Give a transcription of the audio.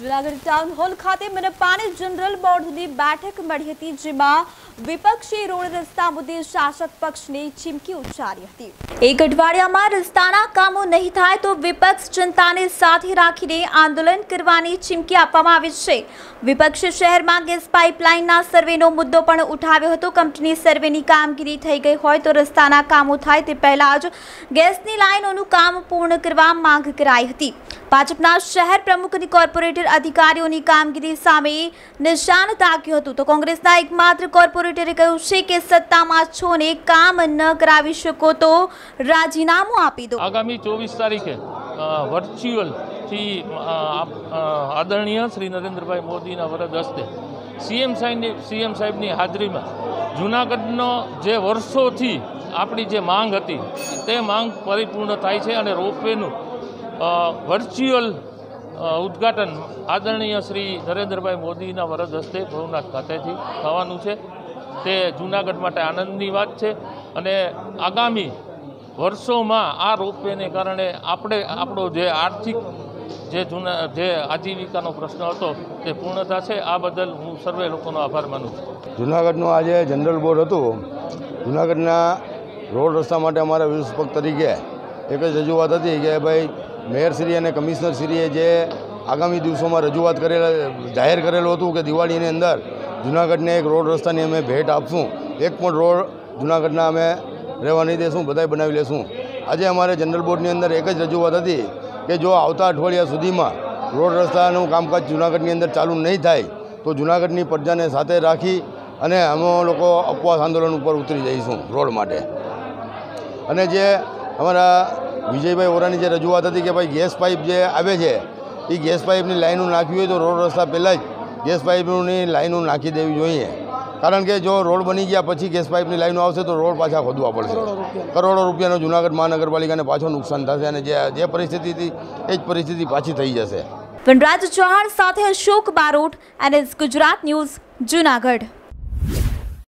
Junagadh town hall ખાતે મનપાની general બોર્ડની બેઠક મળી હતી, જેમાં વિપક્ષે રોડ રસ્તા મુદ્દે શાસક પક્ષને ચીમકી ઉચ્ચારી હતી। એક અઠવાડિયામાં રસ્તાના કામો નહીં થાય તો વિપક્ષ જનતાને સાથે રાખીને આંદોલન કરવાની ચીમકી આપવામાં આવી છે। વિપક્ષે શહેરમાં ગેસ પાઇપલાઇનના સર્વેનો મુદ્દો પણ ઉઠાવ્યો હતો। કંપની સર્વેની કામગીરી થઈ ગઈ હોય તો રસ્તાના કામો થાય તે પહેલા જ ગેસની લાઇનોનું કામ પૂર્ણ કરવા માંગ કરાઈ હતી। ભાજપના શહેર પ્રમુખ અને કોર્પોરેટર અધિકારીઓની કામગીરી સામે નિશાન તાક્યું હતું તો કોંગ્રેસના એકમાત્ર કોર્પોરેટરે કહ્યું છે કે સત્તામાં છો ને કામ ન કરાવી શકો તો રાજીનામું આપી દો। આગામી 24 તારીખે વર્ચ્યુઅલ થી આદરણીય શ્રી નરેન્દ્રભાઈ મોદીના વરદ હસ્તે સીએમ સાહેબની હાજરીમાં જૂનાગઢનો જે વર્ષોથી આપણી જે માંગ હતી તે માંગ પરિપૂર્ણ થાય છે અને રોપવેનું વર્ચ્યુઅલ ઉદ્ઘાટન આદરણીય શ્રી નરેન્દ્રભાઈ મોદીના વરદ હસ્તે ભવનાથ ખાતેથી થવાનું છે। તે જૂનાગઢ માટે આનંદની વાત છે અને આગામી વર્ષોમાં આ રોપવેને કારણે આપણો જે આર્થિક જે આજીવિકાનો પ્રશ્ન હતો તે પૂર્ણ થશે। આ બદલ હું સર્વે લોકોનો આભાર માનું છું। જૂનાગઢનું આજે જનરલ બોર્ડ હતું। જૂનાગઢના રોડ રસ્તા માટે અમારા વિરોધ પક્ષ તરીકે એક જ રજૂઆત હતી કે ભાઈ મેયરશ્રી અને કમિશનરશ્રીએ જે આગામી દિવસોમાં રજૂઆત જાહેર કરેલું હતું કે દિવાળીની અંદર જૂનાગઢને એક રોડ રસ્તાની અમે ભેટ આપશું, એક પણ રોડ જૂનાગઢના અમે રહેવા નહીં દેશું, બધાય બનાવી લેશું। આજે અમારે જનરલ બોર્ડની અંદર એક જ રજૂઆત હતી કે જો આવતા અઠવાડિયા સુધીમાં રોડ રસ્તાનું કામકાજ જૂનાગઢની અંદર ચાલુ નહીં થાય તો જૂનાગઢની પ્રજાને સાથે રાખી અને અમે લોકો ઉપવાસ આંદોલન ઉપર ઉતરી જઈશું રોડ માટે। અને જે અમારા વિજયભાઈ ઓરાની જે રજૂઆત હતી કે ભાઈ ગેસ પાઇપ જે આવે છે એ ગેસ પાઇપની લાઈનો નાખવી હોય તો રોડ રસ્તા પહેલાં જ ગેસ પાઇપની લાઈનો નાખી દેવી જોઈએ, કારણ કે જો રોડ બની ગયા પછી ગેસ પાઇપની લાઈનો આવશે તો રોડ પાછા ખોદવા પડશે। કરોડો રૂપિયાનો જૂનાગઢ મહાનગરપાલિકાને પાછો નુકસાન થશે અને જે પરિસ્થિતિ હતી એ જ પરિસ્થિતિ પાછી થઈ જશે। વનરાજ ચૌહાણ સાથે અશોક બારોટ, NS ગુજરાત ન્યૂઝ, જૂનાગઢ।